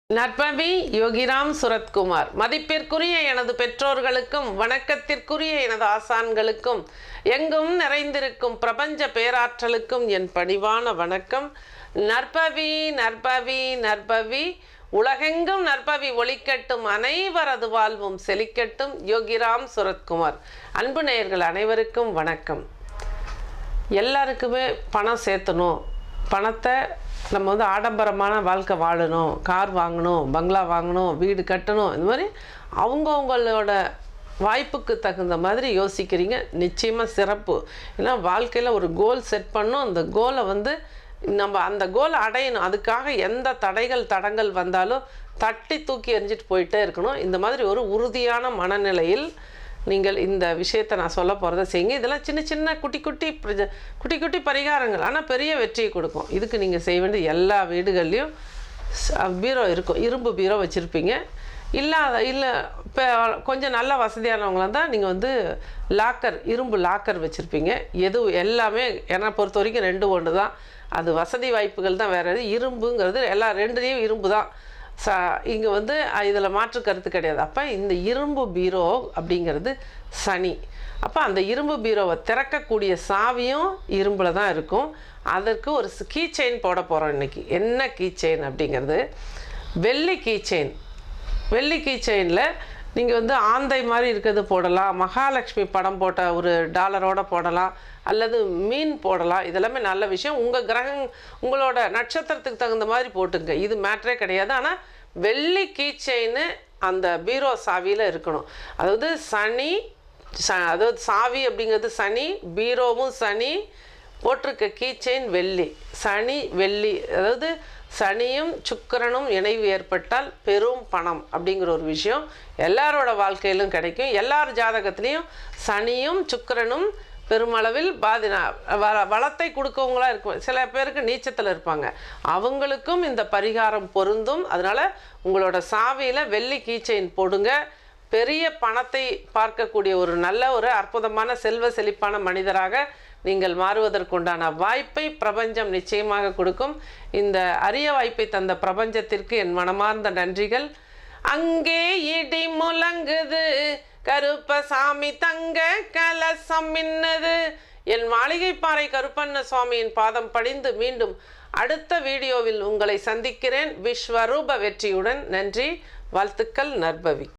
நற்பவி யோகிராம் சுரத்குமார். மதிப்பிற்குரிய எனது பெற்றோர்களுக்கும் வணக்கத்திற்குரிய எனது ஆசான்களுக்கும் எங்கும் நிறைந்திருக்கும் பிரபஞ்ச பேராற்றலுக்கும் என் பணிவான வணக்கம். நற்பவி நற்பவி நற்பவி, உலகெங்கும் நற்பவி ஒளிக்கட்டும், அனைவரது வாழ்வும் செழிக்கட்டும். யோகிராம் சுரத்குமார். அன்பு நேயர்கள் அனைவருக்கும் வணக்கம். எல்லாருக்குமே பணம் சேர்த்தணும், பணத்தை நம்ம ஆடம்பரமான வாழ்க்கை வாழணும், கார் வாங்கணும், பங்களா வாங்கணும், வீடு கட்டணும், இந்த மாதிரி அவங்கவுங்களோட வாய்ப்புக்கு தகுந்த மாதிரி யோசிக்கிறீங்க. நிச்சயமாக சிறப்பு. ஏன்னா வாழ்க்கையில் ஒரு கோல் செட் பண்ணணும். அந்த கோலை நம்ம அந்த கோலை அடையணும். அதுக்காக எந்த தடங்கள் வந்தாலும் தட்டி தூக்கி எறிஞ்சிட்டு போயிட்டே இருக்கணும். இந்த மாதிரி ஒரு உறுதியான மனநிலையில் நீங்கள் இந்த விஷயத்தை நான் சொல்ல போகிறத செய்யுங்க. இதெல்லாம் சின்ன சின்ன குட்டி குட்டி பரிகாரங்கள், ஆனால் பெரிய வெற்றியை கொடுக்கும். இதுக்கு நீங்கள் செய்ய வேண்டிய எல்லா வீடுகள்லேயும் பீரோ இருக்கும். இரும்பு பீரோ வச்சுருப்பீங்க. இல்லை இப்போ கொஞ்சம் நல்ல வசதியானவங்களாக தான் நீங்கள் லாக்கர், இரும்பு லாக்கர் வச்சுருப்பீங்க. எல்லாமே என்னை பொறுத்த வரைக்கும் 2 ஒன்று தான். அது வசதி வாய்ப்புகள் தான். வேறு இரும்புங்கிறது எல்லா 2லேயும் இரும்பு தான். இங்கே இதில் மாற்று கருத்து கிடையாது. அப்போ இந்த இரும்பு பீரோ அப்படிங்கிறது சனி. அப்போ அந்த இரும்பு பீரோவை திறக்கக்கூடிய சாவியும் இரும்பில் தான் இருக்கும். அதற்கு ஒரு கீச்செயின் போட போகிறோம் இன்றைக்கி. என்ன கீச்செயின் அப்படிங்கிறது வெள்ளி கீச்செயின். வெள்ளி கீச்செயினில் நீங்கள் ஆந்தை மாதிரி இருக்கிறது போடலாம், மகாலட்சுமி படம் போட்ட ஒரு டாலரோடு போடலாம், அல்லது மீன் போடலாம். இதெல்லாமே நல்ல விஷயம். உங்களோட நட்சத்திரத்துக்கு தகுந்த மாதிரி போட்டுங்க. இது மேட்ரே கிடையாது. ஆனால் வெள்ளி கீச்செயின் அந்த பீரோ சாவியில் இருக்கணும். அதாவது சாவி அப்படிங்கிறது சனி, பீரோவும் சனி, போட்டிருக்க கீச்செயின் வெள்ளி. சனி வெள்ளி, அதாவது சனியும் சுக்கிரனும் இணைவு ஏற்பட்டால் பெரும் பணம் அப்படிங்கிற ஒரு விஷயம் எல்லாரோட வாழ்க்கையிலும் கிடைக்கும். எல்லார் ஜாதகத்துலேயும் சனியும் சுக்கிரனும் பெருமளவில் வளத்தை கொடுக்கவங்களா இருக்கும். சில பேருக்கு நீச்சத்தில் இருப்பாங்க, அவங்களுக்கும் இந்த பரிகாரம் பொருந்தும். அதனால் உங்களோட சாவியில் வெள்ளி கீச்செயின் போடுங்க. பெரிய பணத்தை பார்க்கக்கூடிய ஒரு நல்ல ஒரு அற்புதமான செல்வ செழிப்பான மனிதராக நீங்கள் மாறுவதற்குண்டான வாய்ப்பை பிரபஞ்சம் நிச்சயமாக கொடுக்கும். இந்த அரிய வாய்ப்பை தந்த பிரபஞ்சத்திற்கு என் மனமார்ந்த நன்றிகள். அங்கே இடி முழங்குது, கருப்பசாமி தங்க கலசம் மின்னது. என் மாளிகைப்பாறை கருப்பண்ண சுவாமியின் பாதம் பணிந்து மீண்டும் அடுத்த வீடியோவில் உங்களை சந்திக்கிறேன். விஸ்வரூப வெற்றியுடன். நன்றி, வாழ்த்துக்கள். நற்பவி.